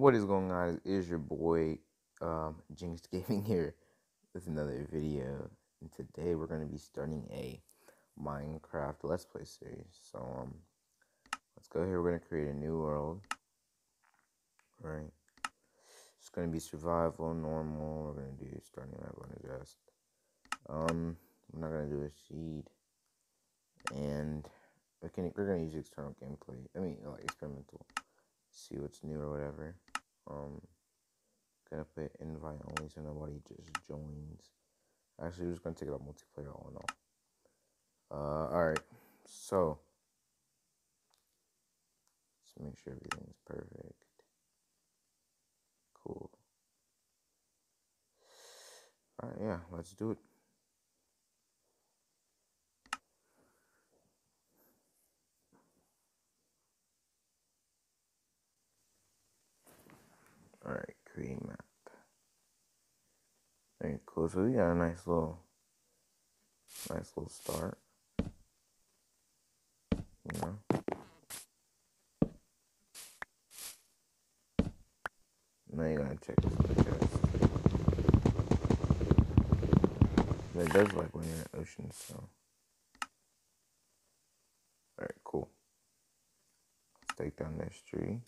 What is going on? It is your boy Jinx Gaming here with another video. And today we're gonna be starting a Minecraft Let's Play series. So let's go here. We're gonna create a new world. Right. It's gonna be survival, normal. We're gonna do starting level and adjust. I'm not gonna do a seed. And we're gonna use external gameplay. I mean like experimental. See what's new or whatever. Gonna put invite only so nobody just joins. Actually, we're just gonna take it up multiplayer all in all. Alright. So let's make sure everything's perfect. Cool. Alright, yeah, let's do it. Alright, create map. Alright, cool. So we got a nice little start. You know? Now you're gonna check this out, guys. It does like when you're in the ocean, so. Alright, cool. Let's take down this tree.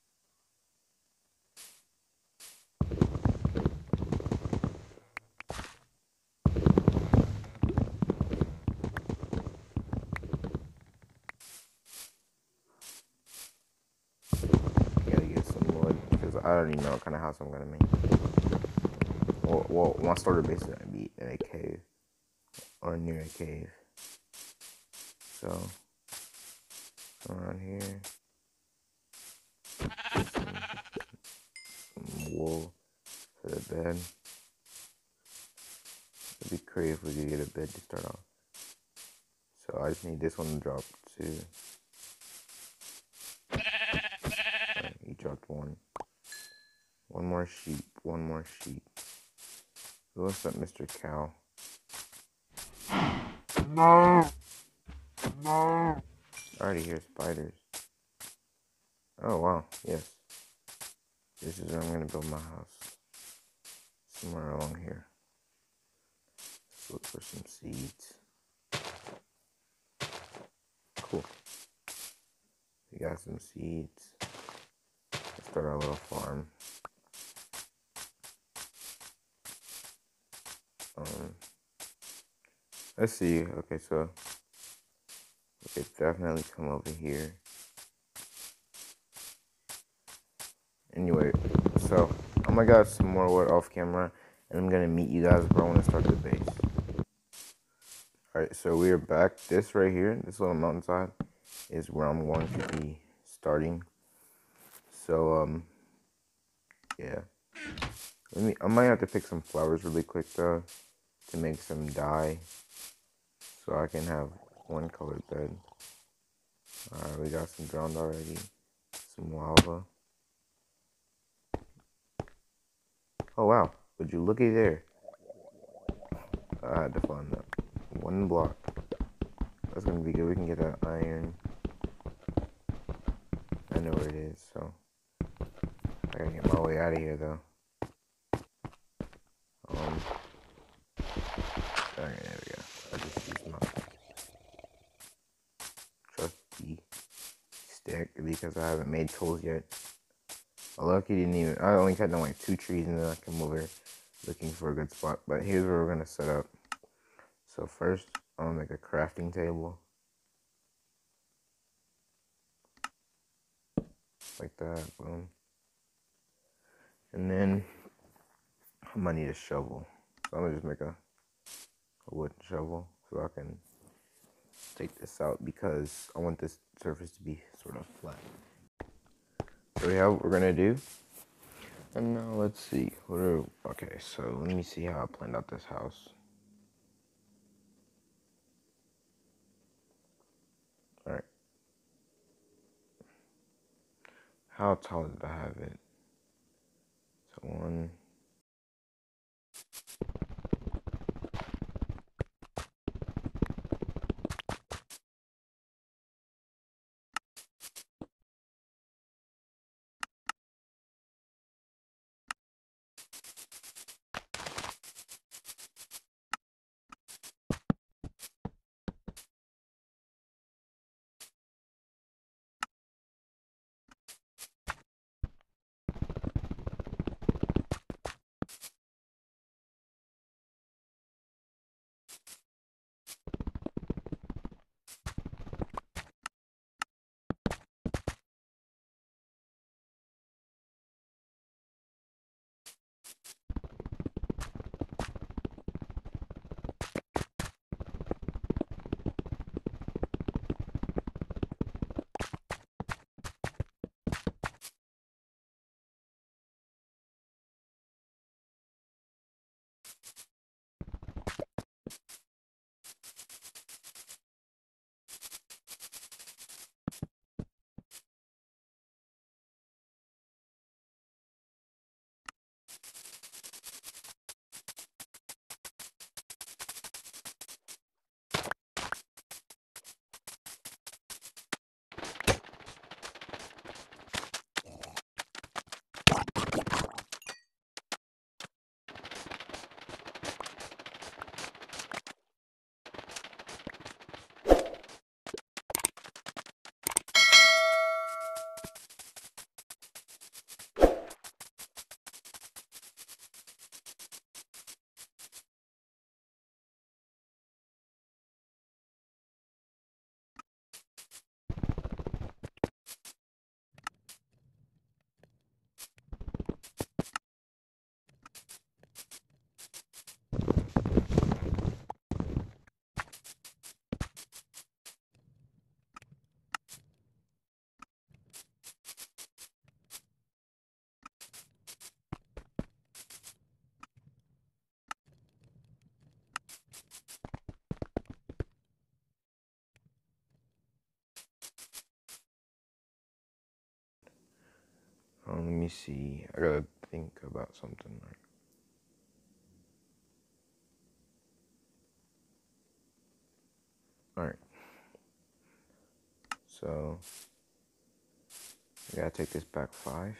Gotta get some wood because I already know what kind of house I'm gonna make. Well, my starter base is gonna be in a cave or near a cave. So around here, get some wool for the bed. It'd be crazy if we could get a bed to start off. So I just need this one to drop too. Right, he dropped one. One more sheep. One more sheep. What's up, Mr. Cow? No. No. I already hear spiders. Oh wow, yes. This is where I'm gonna build my house. Somewhere along here. Let's look for some seeds. Cool. We got some seeds. Let's start our little farm. Let's see. Okay, so we could definitely come over here. Anyway, so I'm gonna get some more wood off camera, and I'm gonna meet you guys, bro, when I start the base. Alright, so we are back. This right here, this little mountainside, is where I'm going to be starting. So yeah. I might have to pick some flowers really quick though to make some dye, so I can have one colored bed. Alright, we got some drowned already. Some lava. Oh wow, would you looky there? I had to find that. One block. That's gonna be good. We can get that iron. I know where it is, so I gotta get my way out of here though. Alright, there we go. I just used my trusty stick because I haven't made tools yet. Lucky didn't even. I only cut down like 2 trees and then I come over looking for a good spot. But here's where we're gonna set up. So first, I'm gonna make a crafting table. Like that, boom. And then I might need a shovel. So I'm gonna just make a wooden shovel so I can take this out because I want this surface to be sort of flat. So yeah, what we're gonna do. And now let's see. Okay, so let me see how I planned out this house. Alright. How tall did I have it? So one. Let me see. I gotta think about something. Alright. So, I gotta take this back 5.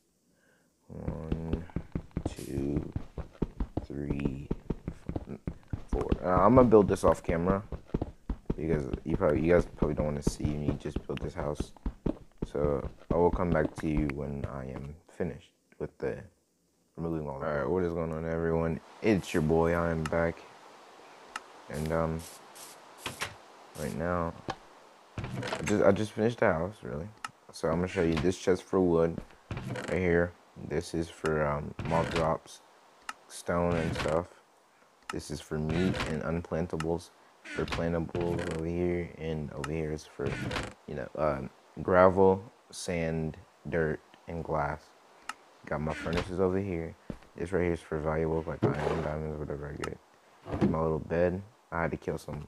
1, 2, 3, 4. I'm gonna build this off camera because you guys probably don't want to see me just build this house. So I will come back to you when I am finished with the removing all. Alright, what is going on, everyone? It's your boy. I am back, and right now I just finished the house, really. So I'm gonna show you this chest for wood right here. This is for mob drops, stone and stuff. This is for meat and unplantables. For plantables over here, and over here is for, gravel, sand, dirt, and glass. Got my furnaces over here. This right here is for valuables like iron, diamonds, whatever I get. My little bed. I had to kill some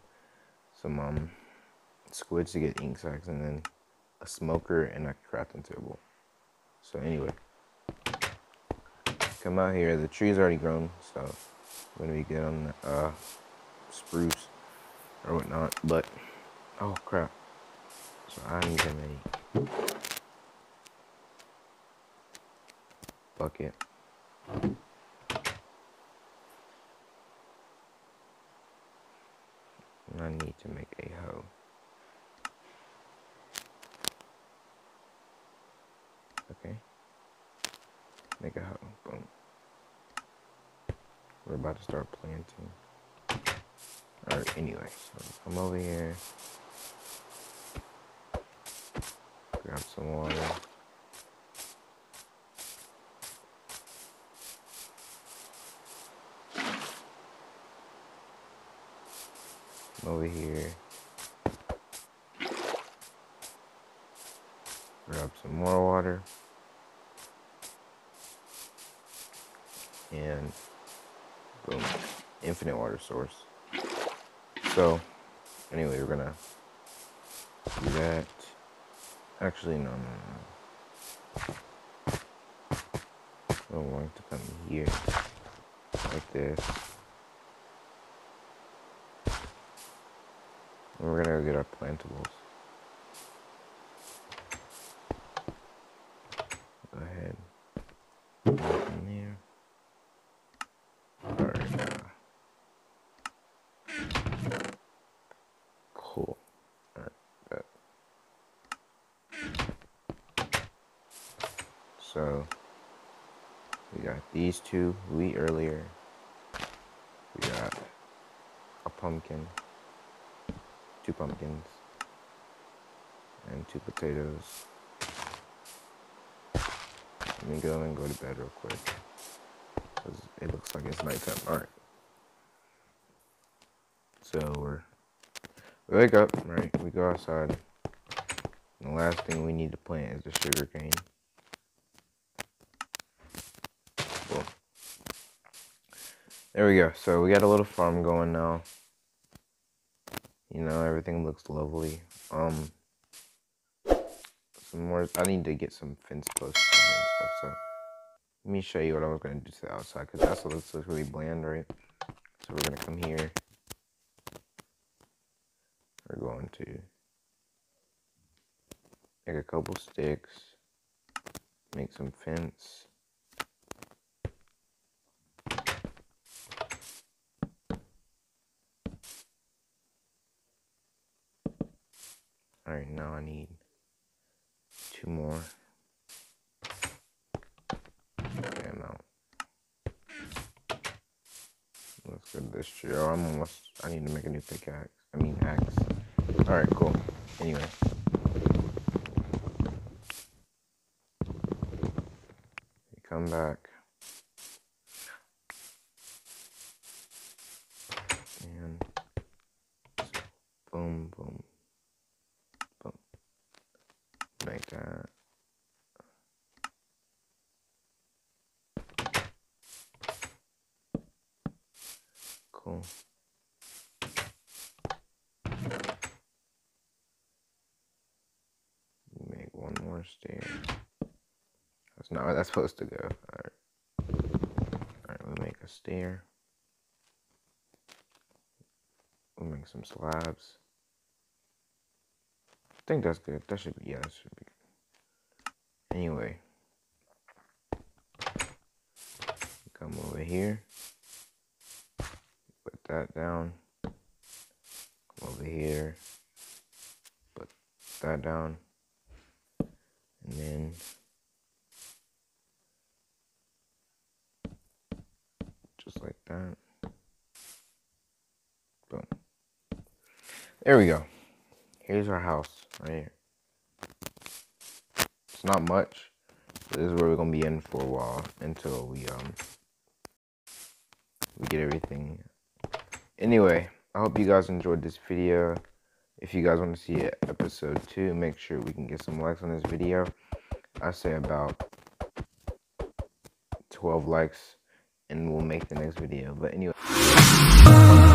squids to get ink sacs, and then a smoker and a crafting table. So anyway, come out here. The tree's already grown, so I'm gonna be good on the spruce or whatnot. But oh crap! So I need to make bucket. And I need to make a hoe. Okay. Make a hoe. Boom. We're about to start planting. Alright, anyway, so come over here. Grab some water. Come over here. Grab some more water. And boom. Infinite water source. So, anyway, we're gonna do that. Actually, no. I'm going to come here, like this. And we're gonna go get our plantables. Go ahead. Put that in there. Alright. Cool. Alright, bet. So, we got these two wheat earlier. We got a pumpkin, 2 pumpkins, and 2 potatoes. Let me go and go to bed real quick, because it looks like it's nighttime. Alright. So we wake up, right? We go outside. And the last thing we need to plant is the sugar cane. Cool. There we go. So we got a little farm going now. You know, everything looks lovely. Some more. I need to get some fence posts and stuff. So let me show you what I was gonna do to the outside, because that's what looks really bland, right? So we're gonna come here. We're going to make a couple sticks, make some fence. Alright, now I need 2 more. Okay, I'm out. Let's go to this tree. Oh, I need to make a new pickaxe. Axe. Alright, cool. Anyway. We come back. And boom, boom, boom. Like that. Cool. Make 1 more stair. That's not where that's supposed to go. Alright, we'll make a stair. We'll make some slabs. I think that's good. That should be, yeah, that should be good. Anyway. Come over here. Put that down. Come over here. Put that down. And then just like that. Boom. There we go. Here's our house right here. It's not much. This is where we're gonna be in for a while until we get everything. Anyway, I hope you guys enjoyed this video. If you guys want to see episode 2, make sure we can get some likes on this video. I say about 12 likes and we'll make the next video. But anyway.